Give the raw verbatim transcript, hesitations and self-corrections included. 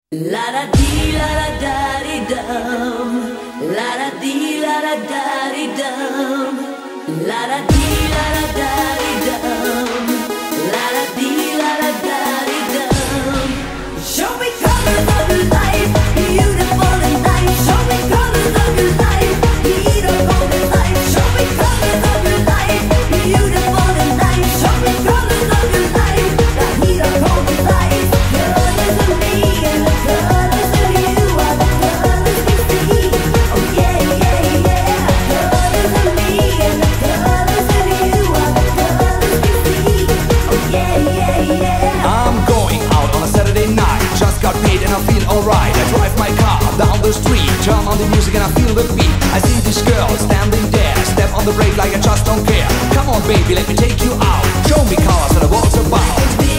La da dee la da da dee dum, la da dee la da da dee dum, la da dee la da da dee dum, la da dee la da da dee dum. Show me colors of your life, beautiful and nice. Show me colors of your life, beautiful and nice. Show me colors of your life, beautiful and nice. Show me colors of your life, the heat of cold and light. Colors of me and the colors of you are the colors we see. Oh yeah, yeah, yeah. Colors of me and the colors of you are the colors we see. Oh yeah, yeah, yeah. I'm going out on a Saturday night. Just got paid and I feel alright. I drive my car down the street, turn on the music and I feel the beat. I see this girl standing there, step on the brake like I just don't care. Come on baby, let me take you out. Show me colors and the world's about.